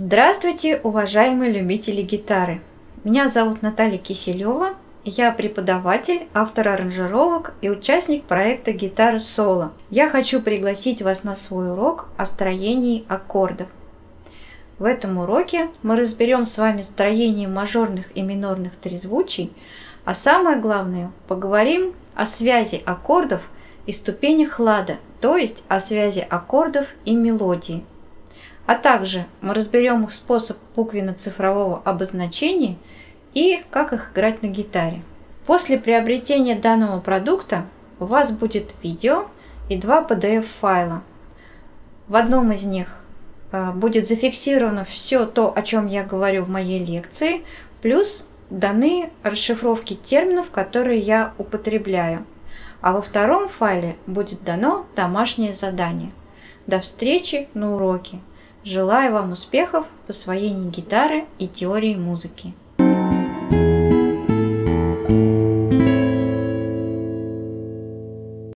Здравствуйте, уважаемые любители гитары! Меня зовут Наталья Киселева, я преподаватель, автор аранжировок и участник проекта «Гитара соло». Я хочу пригласить вас на свой урок о строении аккордов. В этом уроке мы разберем с вами строение мажорных и минорных трезвучий, а самое главное, поговорим о связи аккордов и ступенях лада, то есть о связи аккордов и мелодии. А также мы разберем их способ буквенно-цифрового обозначения и как их играть на гитаре. После приобретения данного продукта у вас будет видео и два PDF-файла. В одном из них будет зафиксировано все то, о чем я говорю в моей лекции, плюс даны расшифровки терминов, которые я употребляю. А во втором файле будет дано домашнее задание. До встречи на уроке! Желаю вам успехов в освоении гитары и теории музыки.